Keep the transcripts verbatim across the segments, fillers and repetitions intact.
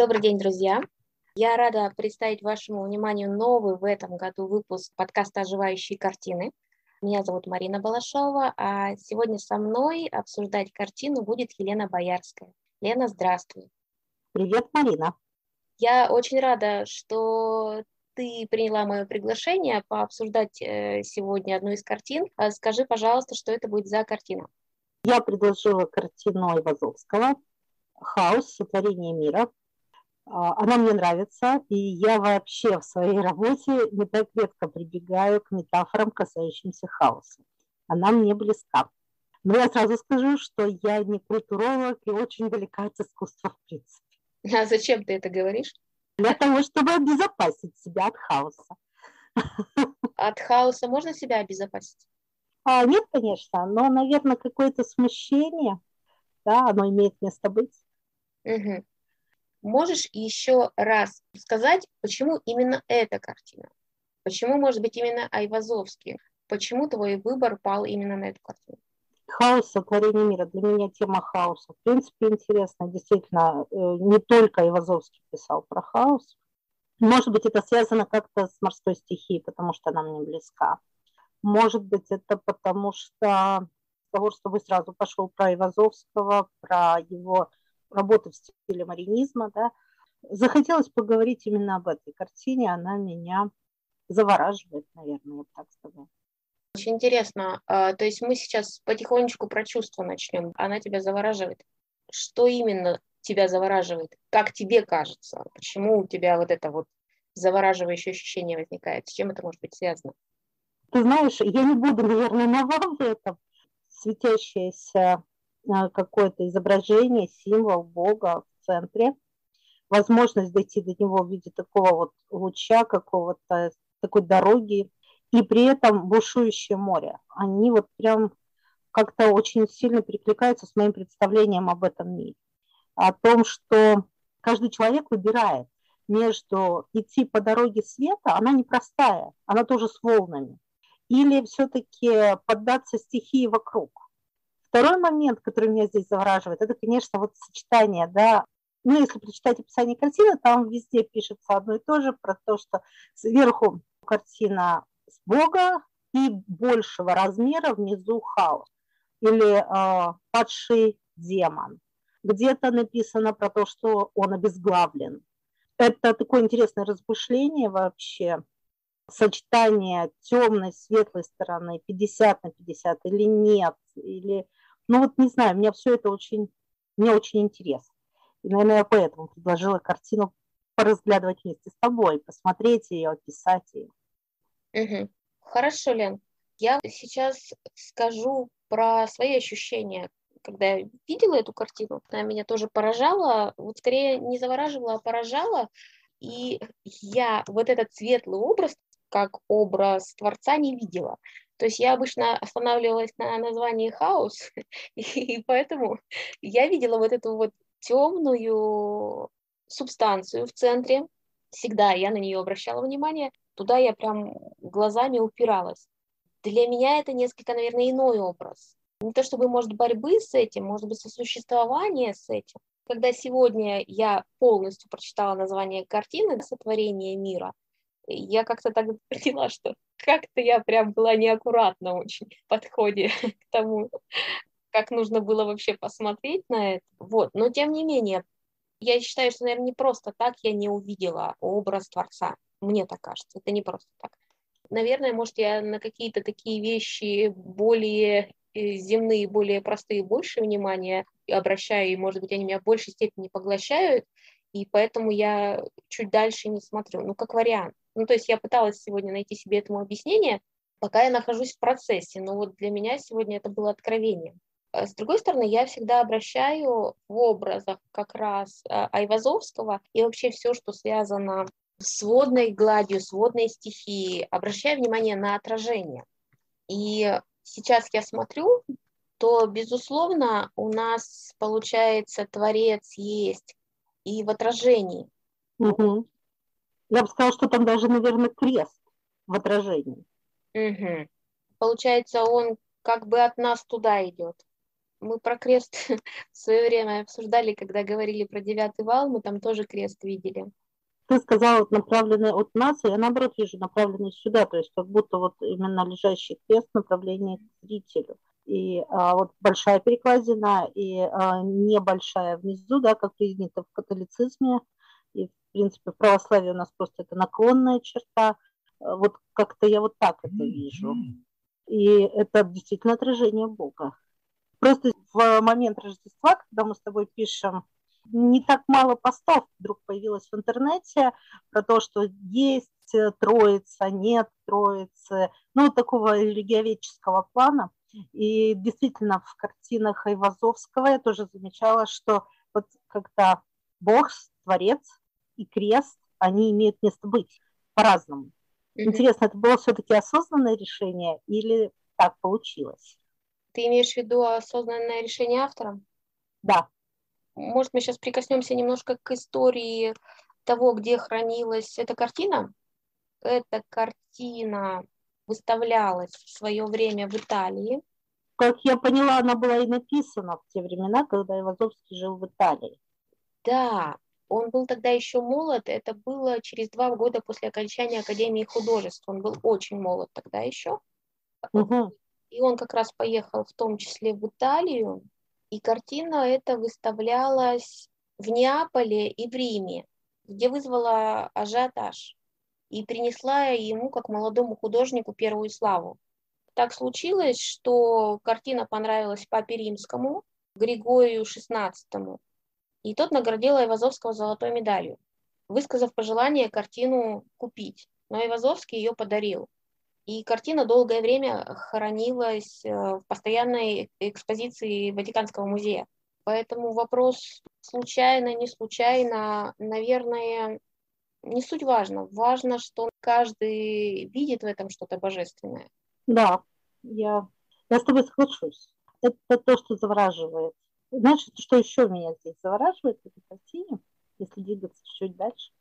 Добрый день, друзья! Я рада представить вашему вниманию новый в этом году выпуск подкаста «Оживающие картины». Меня зовут Марина Балашова, а сегодня со мной обсуждать картину будет Елена Боярская. Лена, здравствуй! Привет, Марина! Я очень рада, что ты приняла мое приглашение пообсуждать сегодня одну из картин. Скажи, пожалуйста, что это будет за картина? Я предложила картину Айвазовского «Хаос. Сотворение мира». Она мне нравится, и я вообще в своей работе не так редко прибегаю к метафорам, касающимся хаоса. Она мне близка. Но я сразу скажу, что я не культуролог и очень далека от искусства в принципе. А зачем ты это говоришь? Для того, чтобы обезопасить себя от хаоса. От хаоса можно себя обезопасить? А, нет, конечно, но, наверное, какое-то смущение, да, оно имеет место быть. Угу. Можешь еще раз сказать, почему именно эта картина? Почему, может быть, именно Айвазовский? Почему твой выбор пал именно на эту картину? Хаос, сотворение мира. Для меня тема хаоса, в принципе, интересна. Действительно, не только Айвазовский писал про хаос. Может быть, это связано как-то с морской стихией, потому что она мне близка. Может быть, это потому что того, что вы сразу пошел про Айвазовского, про его работу в стиле маринизма, да, захотелось поговорить именно об этой картине. Она меня завораживает, наверное, вот так сказать. Очень интересно. То есть мы сейчас потихонечку про чувства начнем. Она тебя завораживает. Что именно тебя завораживает? Как тебе кажется? Почему у тебя вот это вот завораживающее ощущение возникает? С чем это может быть связано? Ты знаешь, я не буду, наверное, нова в этом. Светящееся какое-то изображение, символ Бога в центре. Возможность дойти до него в виде такого вот луча, какого-то такой дороги. И при этом бушующее море. Они вот прям как-то очень сильно перекликаются с моим представлением об этом мире. О том, что каждый человек выбирает между идти по дороге света, она непростая, она тоже с волнами, или все-таки поддаться стихии вокруг. Второй момент, который меня здесь завораживает, это, конечно, вот сочетание, да, ну, если прочитать описание картины, там везде пишется одно и то же про то, что сверху картина с Бога и большего размера внизу хаос или э, падший демон. Где-то написано про то, что он обезглавлен. Это такое интересное размышление вообще, сочетание темной, светлой стороны, пятьдесят на пятьдесят или нет, или, ну вот не знаю, мне все это очень, мне очень интересно. И, наверное, я поэтому предложила картину поразглядывать вместе с тобой, посмотреть ее, описать ее. Угу. Хорошо, Лен. Я сейчас скажу про свои ощущения, когда я видела эту картину. Она меня тоже поражала, вот скорее не завораживала, а поражала. И я вот этот светлый образ, как образ Творца, не видела. То есть я обычно останавливалась на названии «хаос», и поэтому я видела вот эту вот темную субстанцию в центре. Всегда я на нее обращала внимание. Туда я прям глазами упиралась. Для меня это несколько, наверное, иной образ. Не то чтобы, может, борьбы с этим, может быть, сосуществование с этим. Когда сегодня я полностью прочитала название картины «Сотворение мира», я как-то так поняла, что как-то я прям была неаккуратна очень в подходе к тому, как нужно было вообще посмотреть на это. Вот. Но, тем не менее, я считаю, что, наверное, не просто так я не увидела образ Творца. Мне так кажется, это не просто так. Наверное, может, я на какие-то такие вещи более земные, более простые, больше внимания обращаю, и, может быть, они меня в большей степени поглощают, и поэтому я чуть дальше не смотрю, ну, как вариант. Ну, то есть я пыталась сегодня найти себе этому объяснение, пока я нахожусь в процессе, но вот для меня сегодня это было откровением. С другой стороны, я всегда обращаю в образах как раз Айвазовского и вообще все, что связано с водной гладью, с водной стихией, обращаю внимание на отражение. И сейчас я смотрю, то, безусловно, у нас, получается, Творец есть и в отражении. Угу. Я бы сказала, что там даже, наверное, крест в отражении. Угу. Получается, он как бы от нас туда идет. Мы про крест в свое время обсуждали, когда говорили про девятый вал, мы там тоже крест видели. Ты сказала, вот направленный от нас, а я наоборот вижу направленный сюда, то есть как будто вот именно лежащий крест направление к зрителю. И а, вот большая перекладина и а, небольшая внизу, да, как принято в католицизме, и в принципе в православии у нас просто это наклонная черта. Вот как-то я вот так это вижу. И это действительно отражение Бога. Просто в момент Рождества, когда мы с тобой пишем, не так мало постов вдруг появилось в интернете про то, что есть Троица, нет Троицы, ну, такого религиоведческого плана. И действительно в картинах Айвазовского я тоже замечала, что вот когда Бог, Творец и крест, они имеют место быть по-разному. Mm-hmm. Интересно, это было все-таки осознанное решение или так получилось? Ты имеешь в виду осознанное решение автора? Да. Может, мы сейчас прикоснемся немножко к истории того, где хранилась эта картина? Эта картина выставлялась в свое время в Италии. Как я поняла, она была и написана в те времена, когда Айвазовский жил в Италии. Да, он был тогда еще молод. Это было через два года после окончания Академии художеств. Он был очень молод тогда еще. Угу. И он как раз поехал в том числе в Италию. И картина эта выставлялась в Неаполе и в Риме, где вызвала ажиотаж и принесла ему, как молодому художнику, первую славу. Так случилось, что картина понравилась папе Римскому, Григорию шестнадцатому, и тот наградил Айвазовского золотой медалью, высказав пожелание картину купить. Но Айвазовский ее подарил. И картина долгое время хранилась в постоянной экспозиции Ватиканского музея. Поэтому вопрос случайно, не случайно, наверное, не суть важно. Важно, что каждый видит в этом что-то божественное. Да, я, я с тобой соглашусь. Это то, что завораживает. Знаешь, что еще меня здесь завораживает в этой картине, если двигаться чуть дальше?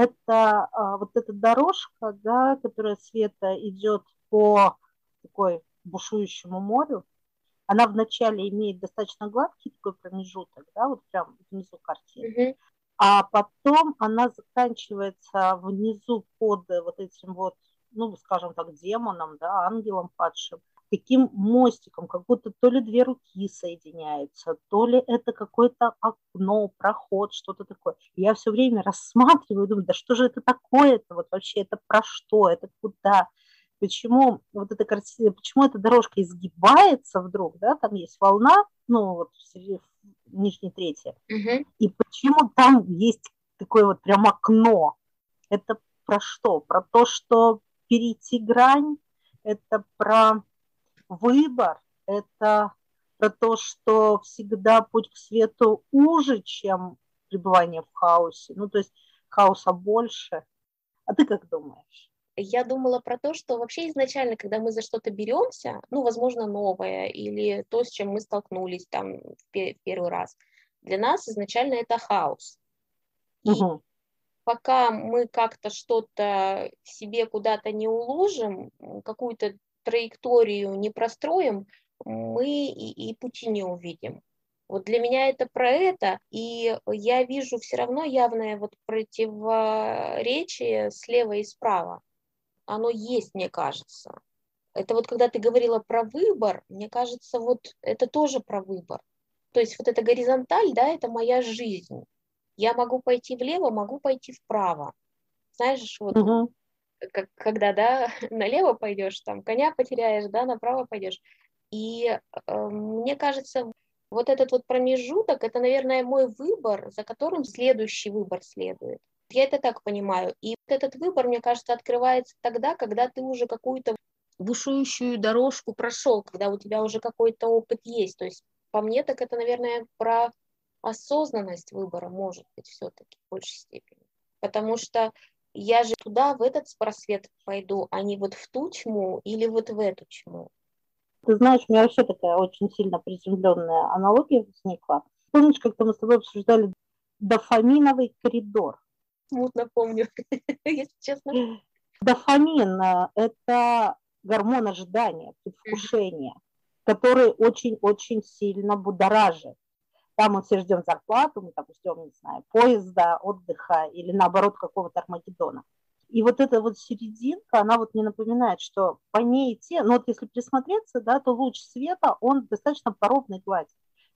Это а, вот эта дорожка, да, которая Света идет по такой бушующему морю. Она вначале имеет достаточно гладкий такой промежуток, да, вот прям внизу картины. Mm-hmm. А потом она заканчивается внизу под вот этим вот, ну, скажем так, демоном, да, ангелом падшим, таким мостиком, как будто то ли две руки соединяются, то ли это какое-то окно, проход, что-то такое. Я все время рассматриваю, думаю, да что же это такое-то, вот вообще это про что, это куда, почему вот эта картина, почему эта дорожка изгибается вдруг, да, там есть волна, ну, вот в нижней трети, Uh-huh. и почему там есть такое вот прям окно, это про что? Про то, что перейти грань, это про выбор, это про то, что всегда путь к свету уже, чем пребывание в хаосе. Ну, то есть хаоса больше. А ты как думаешь? Я думала про то, что вообще изначально, когда мы за что-то беремся, ну, возможно, новое или то, с чем мы столкнулись там в первый раз, для нас изначально это хаос. И угу. пока мы как-то что-то себе куда-то не уложим, какую-то траекторию не простроим, мы и, и пути не увидим. Вот для меня это про это, и я вижу все равно явное вот противоречие слева и справа. Оно есть, мне кажется. Это вот когда ты говорила про выбор, мне кажется, вот это тоже про выбор. То есть вот эта горизонталь, да, это моя жизнь. Я могу пойти влево, могу пойти вправо. Знаешь, вот угу. как, когда, да, налево пойдешь, там, коня потеряешь, да, направо пойдешь. И э, мне кажется, вот этот вот промежуток, это, наверное, мой выбор, за которым следующий выбор следует. Я это так понимаю. И этот выбор, мне кажется, открывается тогда, когда ты уже какую-то бушующую дорожку прошел, когда у тебя уже какой-то опыт есть. То есть по мне так это, наверное, про осознанность выбора, может быть, все-таки в большей степени. Потому что я же туда, в этот просвет пойду, а не вот в ту тьму или вот в эту тьму. Ты знаешь, у меня вообще такая очень сильно приземленная аналогия возникла. Помнишь, как-то мы с тобой обсуждали дофаминовый коридор? Смутно помню, если честно. Дофамин – это гормон ожидания, предвкушения. который очень-очень сильно будоражит. Там мы все ждем зарплату, мы там ждем, не знаю, поезда, отдыха или наоборот какого-то Армагеддона. И вот эта вот серединка, она вот не напоминает, что по ней идти, но вот если присмотреться, да, то луч света, он достаточно по ровной глади.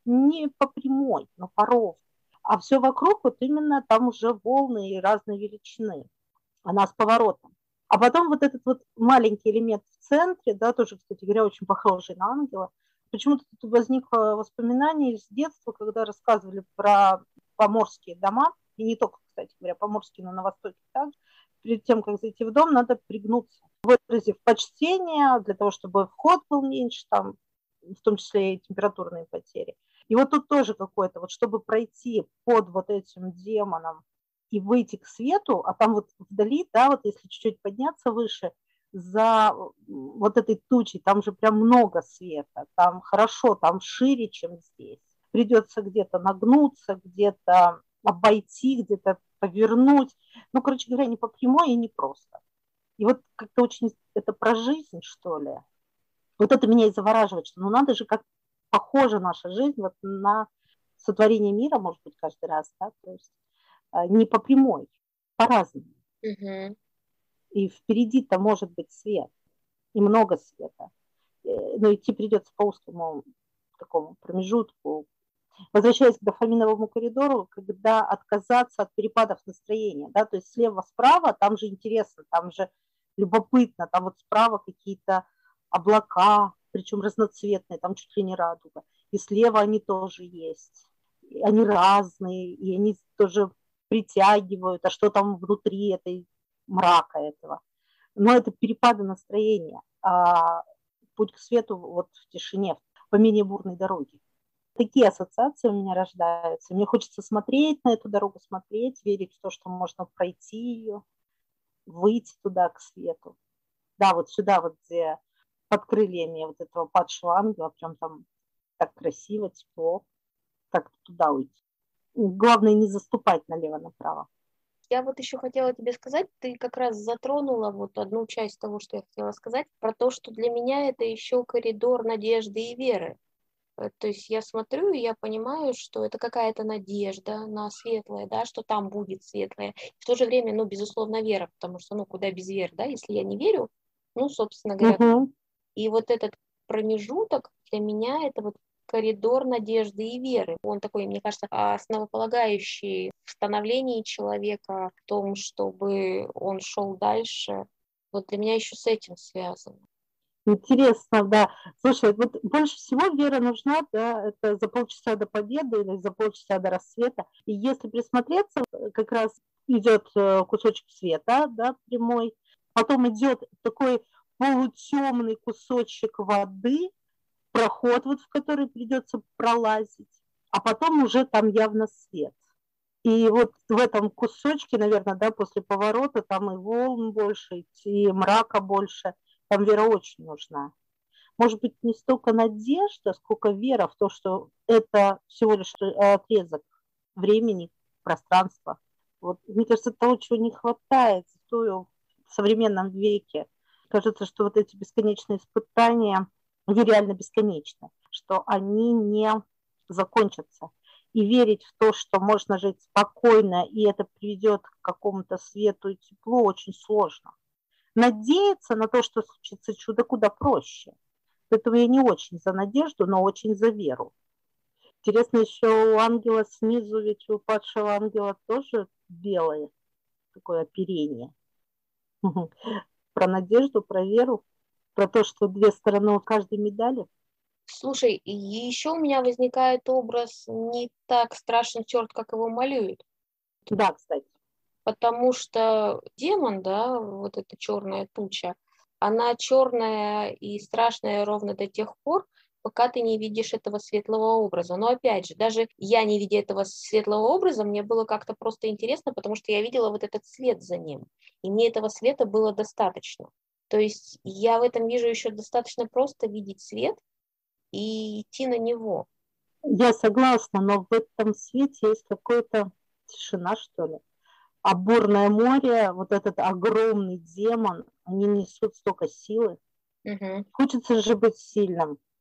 Не по прямой, но по ровной. А все вокруг вот именно там уже волны и разной величины. Она с поворотом. А потом вот этот вот маленький элемент в центре, да, тоже, кстати говоря, очень похожий на ангела. Почему-то тут возникло воспоминание из детства, когда рассказывали про поморские дома, и не только, кстати говоря, поморские, но на Востоке также. Перед тем, как зайти в дом, надо пригнуться, выразив почтение для того, чтобы вход был меньше, там, в том числе и температурные потери. И вот тут тоже какое-то, вот чтобы пройти под вот этим демоном и выйти к свету, а там вот вдали, да, вот если чуть-чуть подняться выше, за вот этой тучей, там же прям много света, там хорошо, там шире, чем здесь. Придется где-то нагнуться, где-то обойти, где-то повернуть. Ну, короче говоря, не по прямой и не просто. И вот как-то очень это про жизнь, что ли. Вот это меня и завораживает, что ну надо же, как похожа наша жизнь вот на сотворение мира, может быть, каждый раз, да, то есть не по прямой, по-разному. Угу. И впереди-то может быть свет, и много света. Но идти придется по узкому такому промежутку. Возвращаясь к дофаминовому коридору, когда отказаться от перепадов настроения, да, то есть слева-справа, там же интересно, там же любопытно, там вот справа какие-то облака, причем разноцветные, там чуть ли не радуга. И слева они тоже есть. И они разные, и они тоже притягивают, а что там внутри этой мрака этого. Но это перепады настроения. А путь к свету вот в тишине, по менее бурной дороге. Такие ассоциации у меня рождаются. Мне хочется смотреть на эту дорогу, смотреть, верить в то, что можно пройти ее, выйти туда к свету. Да, вот сюда, вот где под крыльями вот этого падшего ангела, прям там так красиво, тепло, так туда уйти. Главное не заступать налево-направо. Я вот еще хотела тебе сказать, ты как раз затронула вот одну часть того, что я хотела сказать, про то, что для меня это еще коридор надежды и веры. То есть я смотрю, и я понимаю, что это какая-то надежда на светлое, да, что там будет светлое. В то же время, ну, безусловно, вера, потому что, ну, куда без веры, да, если я не верю, ну, собственно говоря. Угу. И вот этот промежуток для меня это вот коридор надежды и веры. Он такой, мне кажется, основополагающий в становлении человека, в том, чтобы он шел дальше. Вот для меня еще с этим связано. Интересно, да. Слушай, вот больше всего вера нужна, да, это за полчаса до победы или за полчаса до рассвета. И если присмотреться, как раз идет кусочек света, да, прямой, потом идет такой полутемный кусочек воды, проход, вот в который придется пролазить, а потом уже там явно свет. И вот в этом кусочке, наверное, да, после поворота там и волн больше, и мрака больше. Там вера очень нужна. Может быть, не столько надежда, сколько вера в то, что это всего лишь отрезок времени, пространства. Вот, мне кажется, того, чего не хватает в современном веке. Кажется, что вот эти бесконечные испытания, они реально бесконечны, что они не закончатся. И верить в то, что можно жить спокойно, и это приведет к какому-то свету и теплу, очень сложно. Надеяться на то, что случится чудо, куда проще. Поэтому я не очень за надежду, но очень за веру. Интересно, еще у ангела снизу, ведь у падшего ангела тоже белое такое оперение. Про надежду, про веру, про то, что две стороны у каждой медали. Слушай, еще у меня возникает образ не так страшен черт, как его малюют. Да, кстати. Потому что демон, да, вот эта черная туча, она черная и страшная ровно до тех пор, пока ты не видишь этого светлого образа. Но опять же, даже я не видя этого светлого образа, мне было как-то просто интересно, потому что я видела вот этот свет за ним. И мне этого света было достаточно. То есть я в этом вижу еще достаточно просто видеть свет и идти на него. Я согласна, но в этом свете есть какая-то тишина, что ли. А бурное море, вот этот огромный демон, они несут столько силы. Угу. Хочется же быть сильным.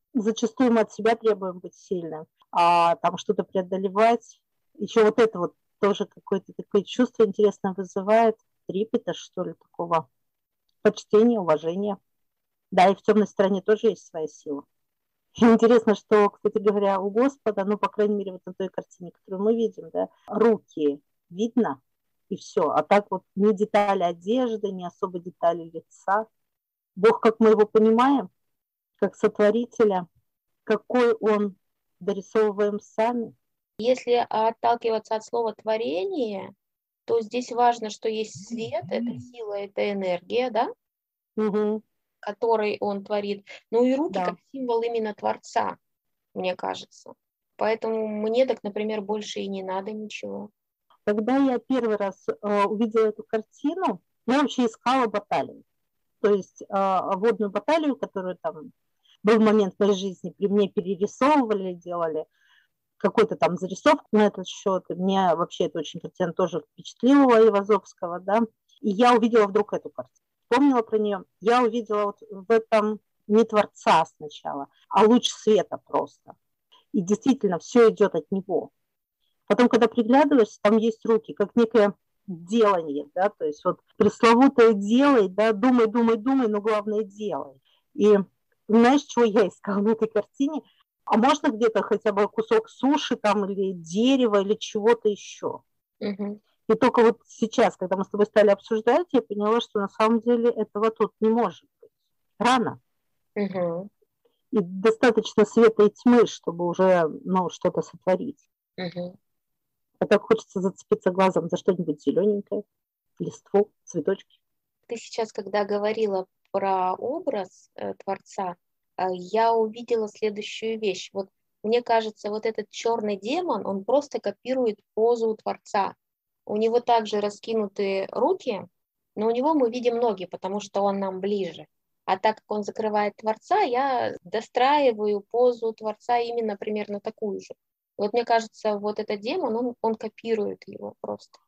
зачастую мы от себя требуем быть сильным, а там что-то преодолевать. Еще вот это вот тоже какое-то такое чувство интересное вызывает, трепета, что ли, такого почтения, уважения. Да, и в темной стороне тоже есть своя сила. И интересно, что, кстати говоря, у Господа, ну, по крайней мере, вот на той картине, которую мы видим, да, руки видно, и все. А так вот ни детали одежды, ни особо детали лица. Бог, как мы его понимаем, как сотворителя, какой он дорисовываем сами. Если отталкиваться от слова творение, то здесь важно, что есть свет, это сила, это энергия, да, угу. который он творит. Ну и руки Да. как символ именно Творца, мне кажется. Поэтому мне так, например, больше и не надо ничего. Когда я первый раз э, увидела эту картину, я вообще искала баталию. То есть э, водную баталию, которую там был момент в моей жизни, при мне перерисовывали, делали какую-то там зарисовку на этот счет. И мне вообще эта очень картина тоже впечатлила Айвазовского, да. И я увидела вдруг эту картину. Помнила про нее. Я увидела вот в этом не Творца сначала, а луч света просто. И действительно, все идет от него. Потом, когда приглядываешься, там есть руки, как некое делание, да, то есть вот пресловутое делай, да, думай, думай, думай, но главное делай. И знаешь, чего я искала на этой картине? А можно где-то хотя бы кусок суши там или дерева или чего-то еще? Угу. И только вот сейчас, когда мы с тобой стали обсуждать, я поняла, что на самом деле этого тут не может быть. Рано. Угу. И достаточно света и тьмы, чтобы уже, ну, что-то сотворить. Угу. А так хочется зацепиться глазом за что-нибудь зелененькое, листву, цветочки. Ты сейчас, когда говорила про образ э, Творца, э, я увидела следующую вещь. Вот мне кажется, вот этот черный демон, он просто копирует позу Творца. У него также раскинуты руки, но у него мы видим ноги, потому что он нам ближе. А так как он закрывает Творца, я достраиваю позу Творца именно примерно такую же. Вот мне кажется, вот этот демон, он, он копирует его просто.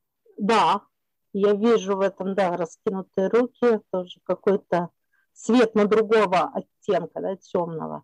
Да, я вижу в этом, да, раскинутые руки, тоже какой-то свет, но другого оттенка, да, темного.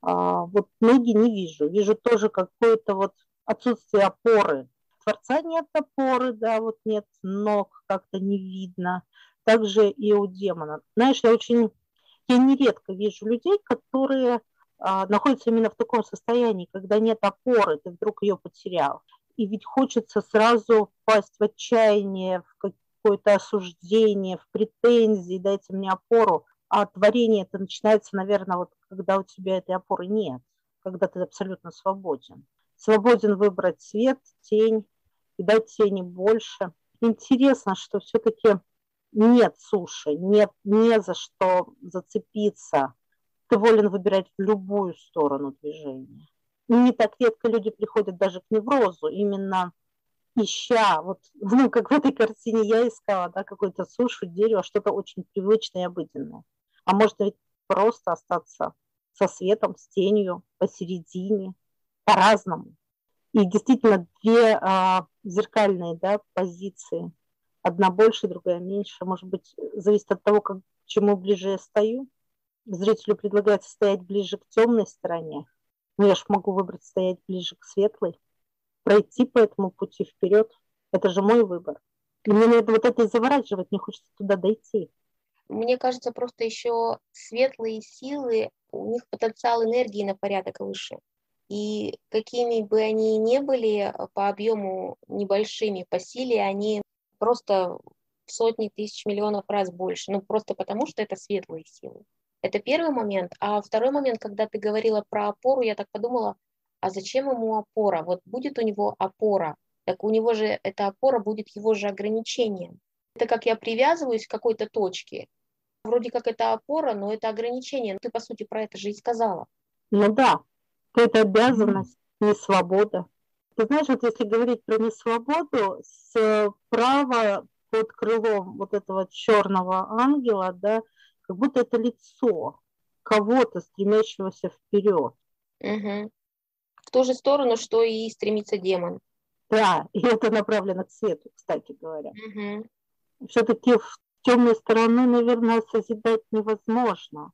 А вот ноги не вижу. Вижу тоже какое-то вот отсутствие опоры. Творца нет опоры, да, вот нет ног, как-то не видно. Также и у демона. Знаешь, я очень, я нередко вижу людей, которые а, находятся именно в таком состоянии, когда нет опоры, ты вдруг ее потерял. И ведь хочется сразу впасть в отчаяние, в какое-то осуждение, в претензии, дайте мне опору. А творение это начинается, наверное, вот когда у тебя этой опоры нет, когда ты абсолютно свободен. Свободен выбрать цвет, тень и дать тени больше. Интересно, что все-таки нет суши, нет не за что зацепиться. Ты волен выбирать в любую сторону движения. Не так редко люди приходят даже к неврозу, именно ища, вот, ну, как в этой картине я искала, да, какую-то сушу, дерево, что-то очень привычное и обыденное. А может ведь просто остаться со светом, с тенью, посередине, по-разному. И действительно две а, зеркальные, да, позиции. Одна больше, другая меньше. Может быть, зависит от того, как, к чему ближе я стою. Зрителю предлагается стоять ближе к темной стороне. Но я же могу выбрать стоять ближе к светлой, пройти по этому пути вперед. Это же мой выбор. И мне надо вот это и заворачивать, мне хочется туда дойти. Мне кажется, просто еще светлые силы, у них потенциал энергии на порядок выше. И какими бы они ни были по объему небольшими, по силе, они просто в сотни тысяч миллионов раз больше. Ну, просто потому, что это светлые силы. Это первый момент. А второй момент, когда ты говорила про опору, я так подумала, а зачем ему опора? Вот будет у него опора, так у него же эта опора будет его же ограничением. Это как я привязываюсь к какой-то точке. Вроде как это опора, но это ограничение. Ты, по сути, про это же и сказала. Ну да, это обязанность, не свобода. Ты знаешь, вот если говорить про несвободу, справа под крылом вот этого черного ангела, да, как будто это лицо кого-то, стремящегося вперед. Угу. В ту же сторону, что и стремится демон. Да, и это направлено к свету, кстати говоря. Угу. Все-таки в темной стороны, наверное, созидать невозможно.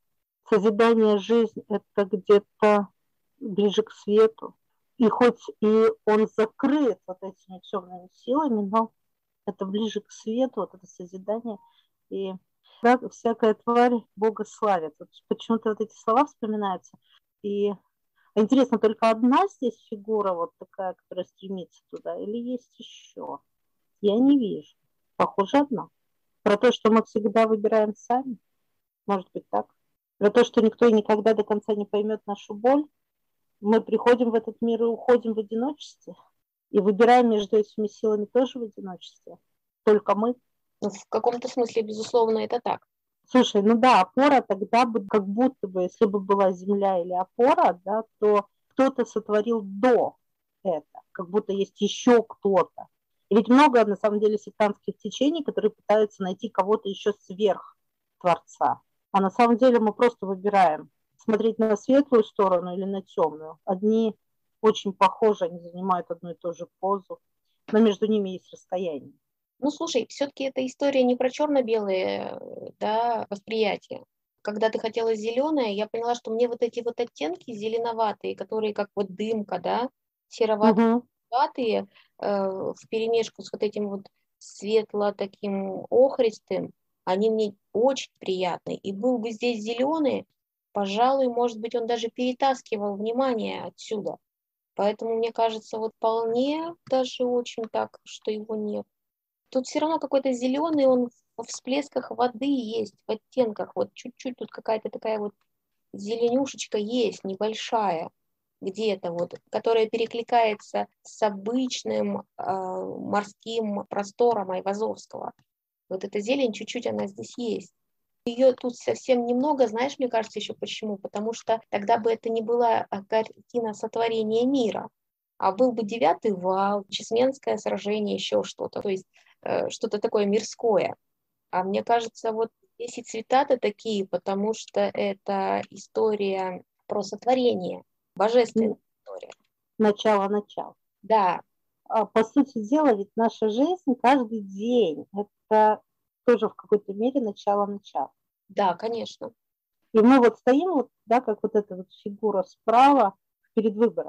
Созидание жизни – это где-то ближе к свету. И хоть и он закрыт вот этими темными силами, но это ближе к свету, вот это созидание. И да, всякая тварь Бога славит. Вот почему-то вот эти слова вспоминаются. И интересно, только одна здесь фигура вот такая, которая стремится туда, или есть еще? Я не вижу. Похоже, одна. Про то, что мы всегда выбираем сами. Может быть так. Про то, что никто и никогда до конца не поймет нашу боль. Мы приходим в этот мир и уходим в одиночестве. И выбираем между этими силами тоже в одиночестве. Только мы. Ну, в каком-то смысле, безусловно, это так. Слушай, ну да, опора тогда бы, как будто бы, если бы была земля или опора, да, то кто-то сотворил до это, как будто есть еще кто-то. И ведь много, на самом деле, сектантских течений, которые пытаются найти кого-то еще сверх Творца. А на самом деле мы просто выбираем, смотреть на светлую сторону или на темную. Одни очень похожи, они занимают одну и ту же позу, но между ними есть расстояние. Ну, слушай, все-таки эта история не про черно-белые, да, восприятия. Когда ты хотела зеленое, я поняла, что мне вот эти вот оттенки зеленоватые, которые как вот дымка, да, сероватые, э, вперемешку с вот этим вот светло таким охристым, они мне очень приятны. И был бы здесь зеленый, пожалуй, может быть, он даже перетаскивал внимание отсюда. Поэтому, мне кажется, вот вполне даже очень так, что его нет. Тут все равно какой-то зеленый, он во всплесках воды есть, в оттенках. Вот чуть-чуть тут какая-то такая вот зеленюшечка есть, небольшая где-то вот, которая перекликается с обычным э, морским простором Айвазовского. Вот эта зелень чуть-чуть она здесь есть. Ее тут совсем немного, знаешь, мне кажется, еще почему? Потому что тогда бы это не была картина сотворения мира, а был бы девятый вал, Чесменское сражение, еще что-то, то есть э, что-то такое мирское. А мне кажется, вот здесь и цвета-то такие, потому что это история про сотворение, божественная история. Начало-начало. Да. По сути дела, ведь наша жизнь каждый день – это тоже в какой-то мере начало-начало. Да, конечно. И мы вот стоим, вот, да, как вот эта вот фигура справа перед выбором.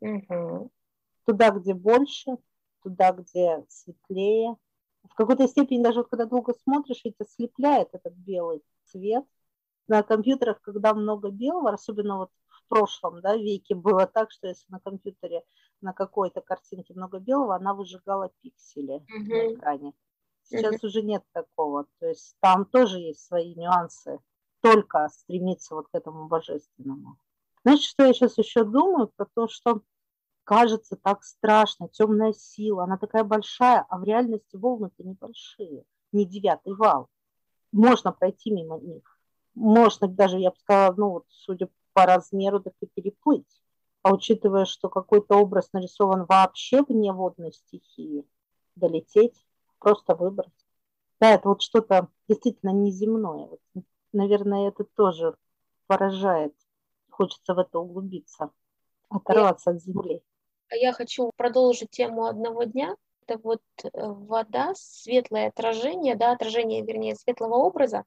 Угу. Туда, где больше, туда, где светлее. В какой-то степени даже вот когда долго смотришь, ведь ослепляет этот белый цвет. На компьютерах, когда много белого, особенно вот в прошлом, да, веке было так, что если на компьютере на какой-то картинке много белого, она выжигала пиксели угу. на экране. Сейчас угу. уже нет такого. То есть там тоже есть свои нюансы. Только стремиться вот к этому божественному. Знаете, что я сейчас еще думаю? Про то, что кажется так страшно, темная сила, она такая большая, а в реальности волны-то небольшие, не девятый вал. Можно пройти мимо них. Можно даже, я бы сказала, ну вот, судя по размеру, так и переплыть. А учитывая, что какой-то образ нарисован вообще вне водной стихии, долететь, просто выбрать. Да, это вот что-то действительно неземное. Вот, наверное, это тоже поражает. Хочется в это углубиться, оторваться я, от земли. Я хочу продолжить тему одного дня. Это вот вода, светлое отражение, да, отражение, вернее, светлого образа.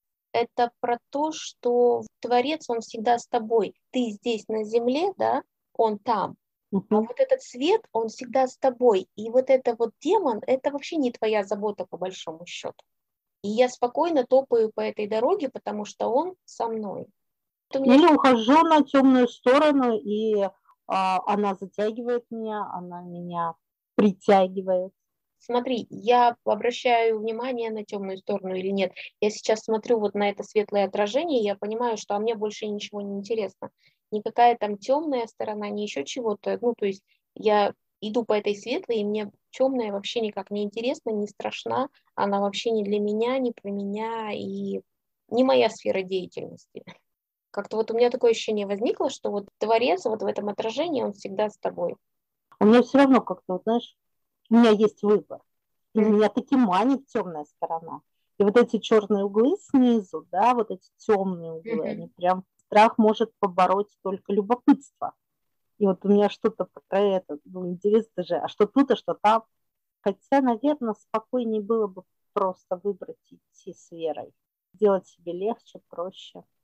Это про то, что Творец, он всегда с тобой. Ты здесь на земле, да, он там. Uh-huh. А вот этот свет, он всегда с тобой. И вот это вот демон, это вообще не твоя забота по большому счету. И я спокойно топаю по этой дороге, потому что он со мной. Меня... Или ухожу на темную сторону, и а, она затягивает меня, она меня притягивает. Смотри, я обращаю внимание на темную сторону или нет. Я сейчас смотрю вот на это светлое отражение, и я понимаю, что а мне больше ничего не интересно. Никакая там темная сторона, ни еще чего-то. Ну, то есть я иду по этой светлой, и мне темная вообще никак не интересна, не страшна. Она вообще не для меня, не про меня и не моя сфера деятельности. Как-то вот у меня такое ощущение возникло, что вот Творец вот в этом отражении, он всегда с тобой. У меня все равно как-то, вот, знаешь, у меня есть выбор. И mm-hmm. меня таки манит темная сторона. И вот эти черные углы снизу, да, вот эти темные углы, mm-hmm. они прям, страх может побороть только любопытство. И вот у меня что-то про это, ну, интересно же, а что тут, а что там. Хотя, наверное, спокойнее было бы просто выбрать идти с верой. Сделать себе легче, проще,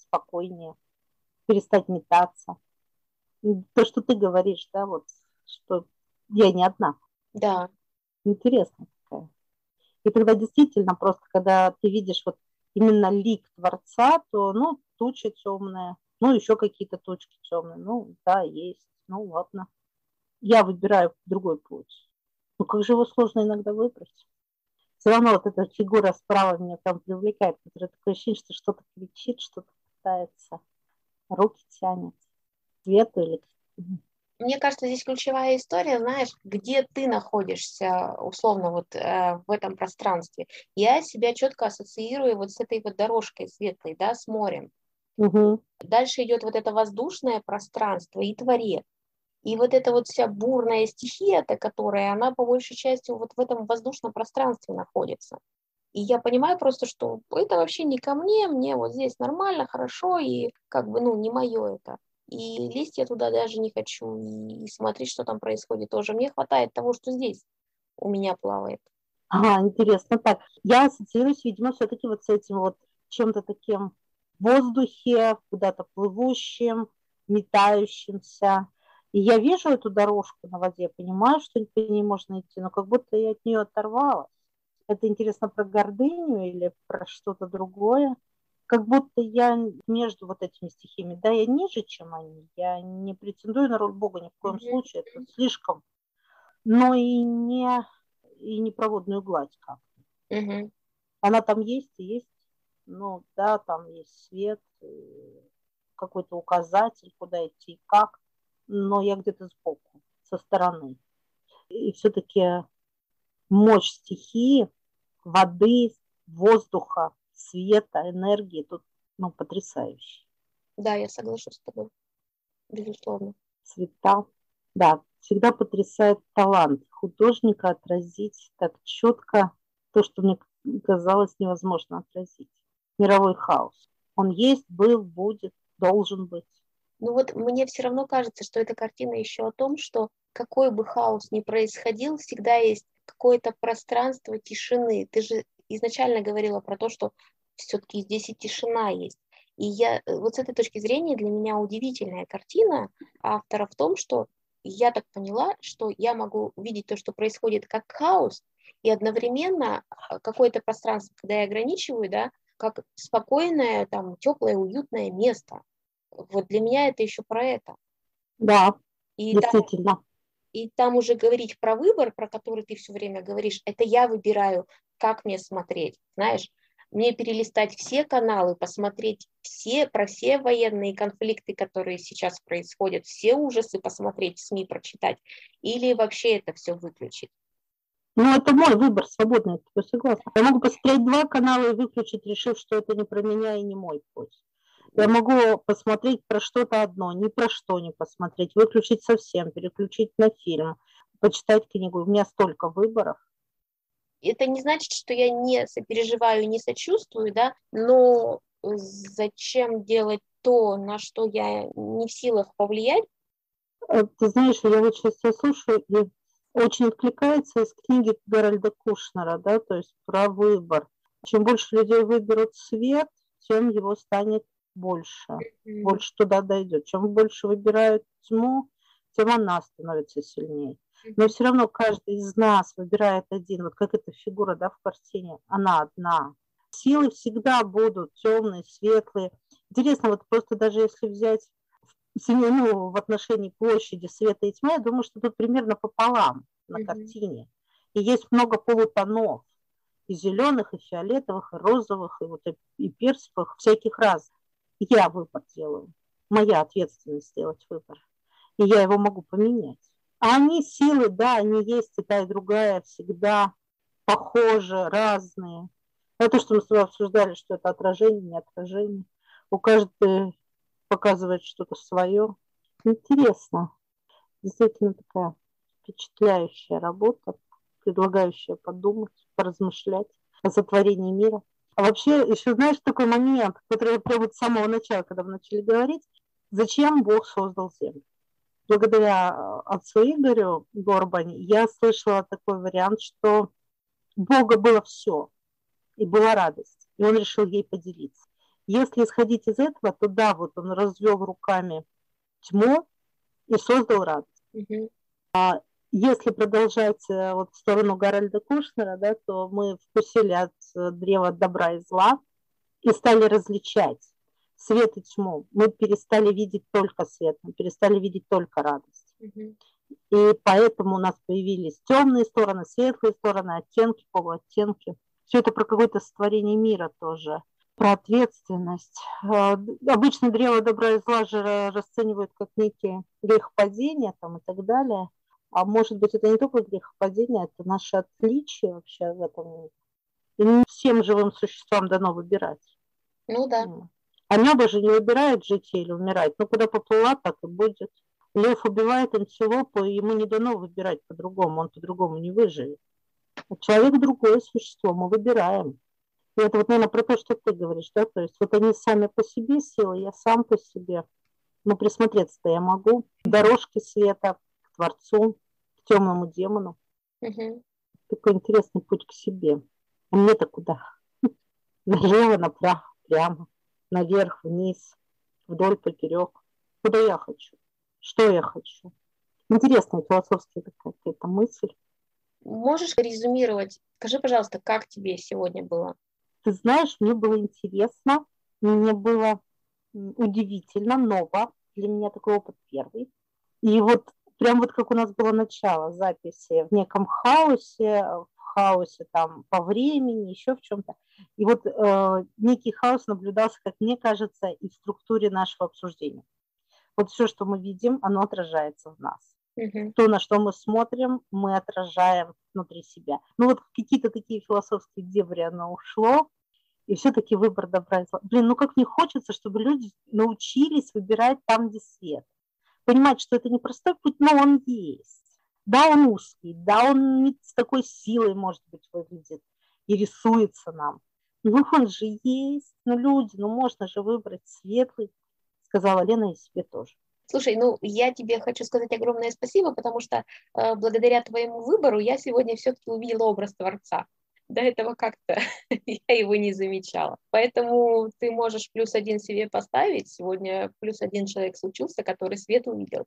спокойнее, перестать метаться. То, что ты говоришь, да, вот, что я не одна. Да. Интересно такая. И тогда действительно просто, когда ты видишь вот именно лик Творца, то, ну, туча темная, ну, еще какие-то точки темные, ну, да, есть, ну, ладно. Я выбираю другой путь. Ну, как же его сложно иногда выбрать. Все равно вот эта фигура справа меня прям привлекает, которая такое ощущение, что что-то кричит, что-то пытается, руки тянет, свету или... Мне кажется, здесь ключевая история, знаешь, где ты находишься, условно, вот э, в этом пространстве. Я себя четко ассоциирую вот с этой вот дорожкой светлой, да, с морем. Угу. Дальше идет вот это воздушное пространство и Творец. И вот эта вот вся бурная стихия-то, которая, она по большей части вот в этом воздушном пространстве находится. И я понимаю просто, что это вообще не ко мне, мне вот здесь нормально, хорошо, и как бы, ну, не мое это. И лезть я туда даже не хочу, и смотреть, что там происходит тоже. Мне хватает того, что здесь у меня плавает. Ага, интересно. Так, я ассоциируюсь, видимо, все-таки вот с этим вот чем-то таким в воздухе, куда-то плывущим, метающимся. И я вижу эту дорожку на воде, понимаю, что по ней можно идти, но как будто я от нее оторвалась. Это интересно про гордыню или про что-то другое? Как будто я между вот этими стихиями, да, я ниже, чем они, я не претендую на роль Бога ни в коем Мгм. случае, это слишком, но и не, и не проводную гладь как. Мгм. Она там есть и есть, ну да, там есть свет, какой-то указатель, куда идти и как, но я где-то сбоку, со стороны. И все-таки мощь стихии, воды, воздуха, света, энергии тут, ну, потрясающий. Да, я соглашусь с тобой, безусловно. Цвета, да, всегда потрясает талант художника отразить так четко то, что мне казалось невозможно отразить. Мировой хаос. Он есть, был, будет, должен быть. Ну вот мне все равно кажется, что эта картина еще о том, что какой бы хаос ни происходил, всегда есть какое-то пространство тишины. Ты же изначально говорила про то, что все-таки здесь и тишина есть. И я э, вот с этой точки зрения для меня удивительная картина автора в том, что я так поняла, что я могу видеть то, что происходит как хаос, и одновременно а, какое-то пространство, когда я ограничиваю, да, как спокойное, там, теплое, уютное место. Вот для меня это еще про это. Да, И там, действительно. и там уже говорить про выбор, про который ты все время говоришь, это я выбираю, как мне смотреть. Знаешь, мне перелистать все каналы, посмотреть все, про все военные конфликты, которые сейчас происходят, все ужасы посмотреть, в СМИ прочитать, или вообще это все выключить. Ну, это мой выбор свободный, я согласна. Я могу посмотреть два канала и выключить, решив, что это не про меня и не мой путь. Я могу посмотреть про что-то одно, ни про что не посмотреть, выключить совсем, переключить на фильм, почитать книгу. У меня столько выборов. Это не значит, что я не сопереживаю, не сочувствую, да, но зачем делать то, на что я не в силах повлиять? Ты знаешь, я вот сейчас тебя слушаю, и очень откликается из книги Гарольда Кушнера, да, то есть про выбор. Чем больше людей выберут свет, тем его станет больше, Mm-hmm. больше туда дойдет. Чем больше выбирают тьму, тем она становится сильнее. Но все равно каждый из нас выбирает один, вот как эта фигура, да, в картине, она одна. Силы всегда будут темные, светлые. Интересно, вот просто даже если взять ну, в отношении площади света и тьмы, я думаю, что тут примерно пополам на mm-hmm. картине. И есть много полутонов, и зеленых, и фиолетовых, и розовых, и, вот, и персиковых, всяких разных. Я выбор делаю. Моя ответственность сделать выбор. И я его могу поменять. А они силы, да, они есть, и та, и другая всегда похожи, разные. Это, что мы с тобой обсуждали, что это отражение, не отражение. У каждой показывает что-то свое. Интересно. Действительно такая впечатляющая работа, предлагающая подумать, поразмышлять о сотворении мира. А вообще, еще знаешь такой момент, который я прямо с самого начала, когда мы начали говорить, зачем Бог создал Землю? Благодаря отцу Игорю Горбани я слышала такой вариант, что у Бога было все, и была радость, и он решил ей поделиться. Если исходить из этого, то да, вот он развел руками тьму и создал радость. Угу. Если продолжать вот в сторону Гарольда Кушнера, да, то мы вкусили от древа добра и зла и стали различать свет и тьму. Мы перестали видеть только свет, мы перестали видеть только радость. Угу. И поэтому у нас появились темные стороны, светлые стороны, оттенки, полуоттенки. Все это про какое-то сотворение мира тоже, про ответственность. Обычно древо добра и зла же расценивают как некие грехопадения там, и так далее. А может быть, это не только грехопадение, это наше отличие вообще в этом мире. И не всем живым существам дано выбирать. Ну да. А небо же не выбирает жить или умирать. Ну, куда поплыла, так и будет. Лев убивает антилопу, и ему не дано выбирать по-другому, он по-другому не выживет. А человек другое существо, мы выбираем. И это вот, наверное, про то, что ты говоришь, да, то есть вот они сами по себе силы, я сам по себе. Но присмотреться-то я могу. Дорожки света к Творцу, к темному демону. Угу. Такой интересный путь к себе. А мне-то куда? Налево, направо, прямо, наверх, вниз, вдоль, поперек. Куда я хочу? Что я хочу? Интересная философская какая-то мысль. Можешь резюмировать? Скажи, пожалуйста, как тебе сегодня было? Ты знаешь, мне было интересно, мне было удивительно, ново. Для меня такой опыт первый. И вот прям вот как у нас было начало записи в неком хаосе, в хаосе там по времени, еще в чем-то. И вот э, некий хаос наблюдался, как мне кажется, и в структуре нашего обсуждения. Вот все, что мы видим, оно отражается в нас. Угу. То, на что мы смотрим, мы отражаем внутри себя. Ну вот какие-то такие философские дебри оно ушло, и все-таки выбор добра и зла. Блин, ну как не хочется, чтобы люди научились выбирать там, где свет. Понимать, что это не простой путь, но он есть. Да, он узкий, да, он не с такой силой, может быть, выглядит и рисуется нам. Но он же есть. Ну, люди, ну можно же выбрать светлый, сказала Лена, и себе тоже. Слушай, ну я тебе хочу сказать огромное спасибо, потому что э, благодаря твоему выбору я сегодня все-таки увидела образ Творца. До этого как-то я его не замечала. Поэтому ты можешь плюс один себе поставить. Сегодня плюс один человек случился, который свет увидел.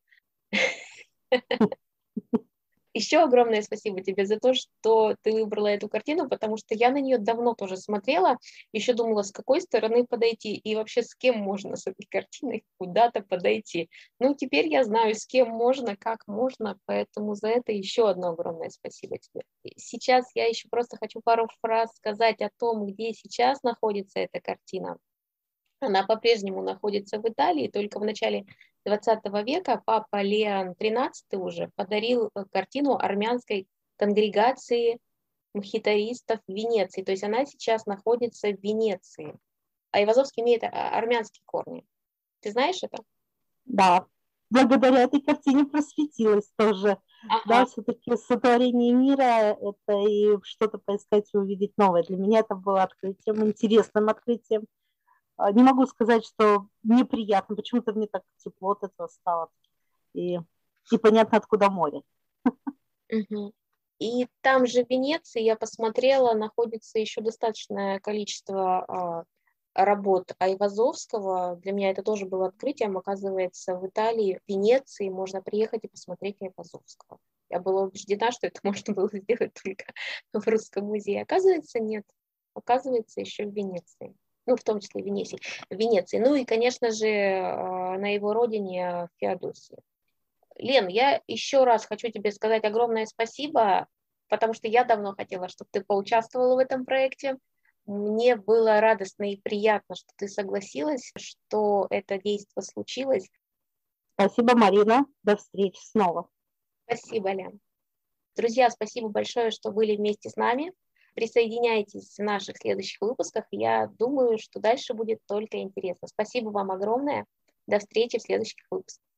Еще огромное спасибо тебе за то, что ты выбрала эту картину, потому что я на нее давно тоже смотрела, еще думала, с какой стороны подойти и вообще с кем можно с этой картиной куда-то подойти. Ну, теперь я знаю, с кем можно, как можно, поэтому за это еще одно огромное спасибо тебе. Сейчас я еще просто хочу пару фраз сказать о том, где сейчас находится эта картина. Она по-прежнему находится в Италии, только в начале двадцатого века папа Леон тринадцатый уже подарил картину армянской конгрегации мхитаристов в Венеции. То есть она сейчас находится в Венеции. А Айвазовский имеет армянские корни. Ты знаешь это? Да. Благодаря этой картине просветилась тоже. Ага. Да, все-таки сотворение мира – это и что-то поискать и увидеть новое. Для меня это было открытием, интересным открытием. Не могу сказать, что неприятно, почему-то мне так тепло от этого стало. И, и понятно, откуда море. Угу. И там же в Венеции, я посмотрела, находится еще достаточное количество а, работ Айвазовского. Для меня это тоже было открытием. Оказывается, в Италии, в Венеции можно приехать и посмотреть Айвазовского. Я была убеждена, что это можно было сделать только в Русском музее. Оказывается, нет. Оказывается, еще в Венеции. Ну, в том числе в Венеции. в Венеции. Ну и, конечно же, на его родине в Феодосии. Лен, я еще раз хочу тебе сказать огромное спасибо, потому что я давно хотела, чтобы ты поучаствовала в этом проекте. Мне было радостно и приятно, что ты согласилась, что это действие случилось. Спасибо, Марина. До встречи снова. Спасибо, Лен. Друзья, спасибо большое, что были вместе с нами. Присоединяйтесь в наших следующих выпусках. Я думаю, что дальше будет только интересно. Спасибо вам огромное. До встречи в следующих выпусках.